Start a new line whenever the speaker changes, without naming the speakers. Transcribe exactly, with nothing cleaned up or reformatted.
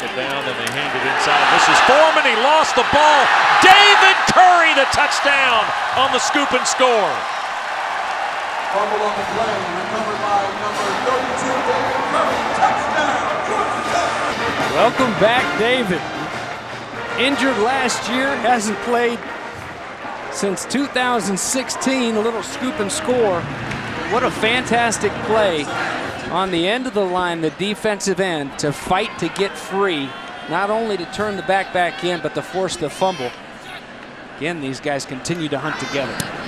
it down, and they hand it inside. This is Foreman. He lost the ball. David Curry, the touchdown on the scoop and score.
Fumble on the play, recovered by number thirty-two, David Curry. Touchdown, Georgia.
Welcome back, David. Injured last year, hasn't played since two thousand sixteen. A little scoop and score. What a fantastic play on the end of the line, the defensive end, to fight to get free, not only to turn the back back in, but to force the fumble. Again, these guys continue to hunt together.